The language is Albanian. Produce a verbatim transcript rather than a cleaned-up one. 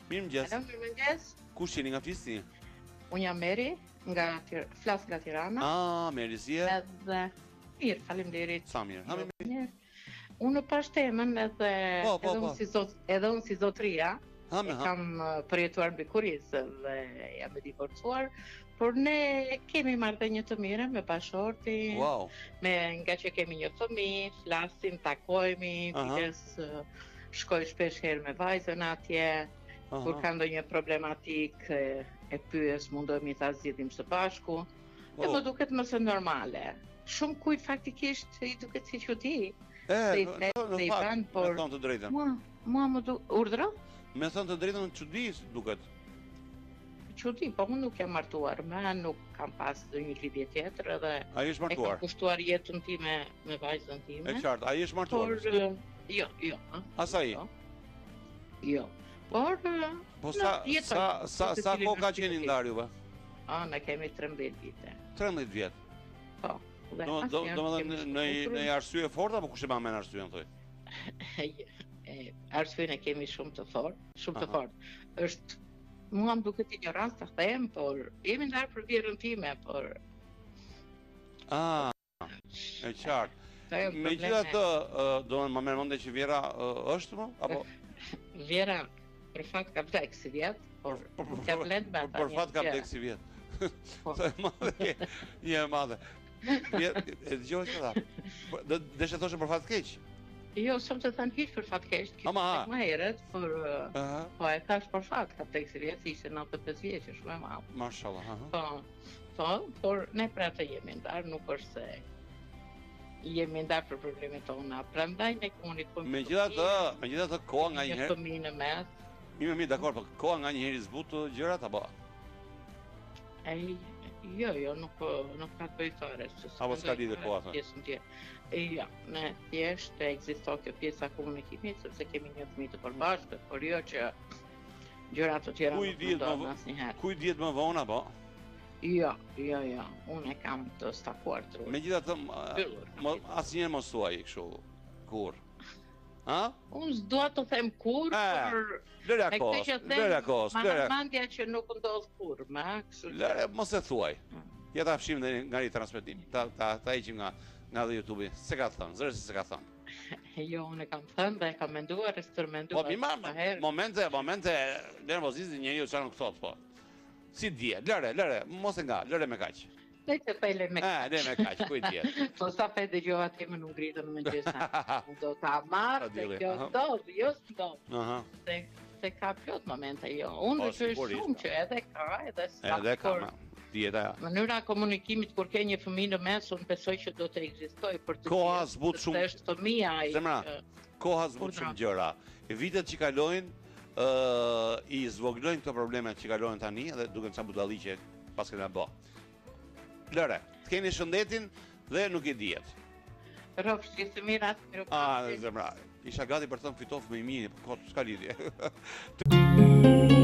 Mirëmëngjes. Mirëmëngjes. Kush jeni, nga Fisti? Unë jam Meri, nga flas nga Tirana. Ah, Meri, si je? Edhe mirë, faleminderit. Sa mirë. Ha, mirë. Unë pash temën edhe po, po, edhe po. unë si zot, edhe unë si zotria. Ha, me, ha. Kam përjetuar mbi kurisë dhe jam e divorcuar, por ne kemi marrëdhënie të mira me bashkëshortin. Wow. Me nga që kemi një fëmijë, flasim, takohemi, vitesh shkoj shpesh herë me vajzën atje. Aha. Kur ka ndonjë problematik e pyes, mundohemi ta zgjidhim së bashku. Oh. E më duket më së normale. Shumë kujt faktikisht i duket si çudi. E, në fakt, me thonë të drejtën. Mua, mua më duket urdhra? Me thonë të drejtën në çudi duket. Çudi, po unë nuk jam martuar më, nuk kam pas ndonjë lidhje tjetër edhe ai është martuar. E kam kushtuar jetën time me vajzën time. E qartë, ai është martuar. Por jo, jo. Asaj? Jo. Jo. Por po sa sa sa sa kohë ka qenë ndarë juve? Ah, ne kemi trembëdhjetë vite. trembëdhjetë vjet. Po. Do do domethënë në në arsye fort apo kush e bën me arsyen thoj? Arsyen e kemi shumë të fortë, shumë të fortë. Është mua më duket ignorancë ta them, por jemi ndarë për vjerën time, por Ah, e qartë. Megjithatë, do të më merr mendje që Vjera është më apo Vjera për fakt ka vdek si vjet, por ka vlen me ata. Për fakt ka vdek si vjet. Sa e madhe. Një e madhe. E dëgjoj çfarë? Do desha thoshë për fat keq. Jo, s'm të thënë hiç për fat keq, Ama më herët, por po e thash për fat, ka vdek si vjet, ishte nëntëdhjetë e pesë vjeç, shumë e madh. Mashallah, ha. Po. Po, por ne për atë jemi ndarë, nuk është se jemi ndarë për problemet tona. Prandaj ne komunikojmë. Megjithatë, megjithatë koha nganjëherë. Një fëmijë në mes. Mirë, mirë, dakor, po koha nganjëherë zbutë gjërat apo? Ai, jo, jo, nuk nuk ka të bëjë fare. Apo s'ka lidhje koha thonë. Jo, ne thjesht ekziston kjo pjesa e komunikimit, sepse kemi një fëmijë të përbashkët, por jo që gjërat të tjera nuk ndodhin asnjëherë. Ku i dihet më vonë apo? Jo, jo, jo, unë e kam të stakuar trur. Megjithatë, asnjëherë mos thuaj kështu kur. Ha? Unë s'dua të them kur, por lëra kos, lëra kos, lëra. Mendja që nuk ndodh kur, më, kështu. Lëra, mos e thuaj. Ja ta fshim nga i transmetim. Ta ta ta heqim nga nga dhe YouTube-i. Se ka thënë, zëre se se ka thënë. Jo, unë kam thënë dhe e kam menduar, e stërmenduar. Po, mi momente, momente, nervozizmi njeriu çfarë nuk thot, po. Si dje, lëre, lëre, mos e nga, lëre me kaq. Le të pele me kaq. Eh, le me kaq, ku i diet. Po sa pe dëgjova ti më nuk ngritën në mëngjesa. Do ta marr, se kjo ndodh, jo s'ndodh. Aha. Se se ka plot momente, jo. Unë besoj shumë që edhe ka, edhe s'ka. Edhe ka. Dieta. Mënyra e komunikimit kur ke një fëmijë në mes, unë besoj që do të ekzistojë për të. Koha zbut shumë. Është fëmia ai. Zemra. Koha zbut shumë gjëra. Vitet që kalojnë ë i zvoglojnë këto probleme që kalojnë tani dhe duken ca budalliqe pas këna bë. Lëre, të keni shëndetin dhe nuk i dihet. Rrofsh ti të mirat, mirë. Ah, zemra. Isha gati për të thënë fitof më i mirë, po s'ka lidhje.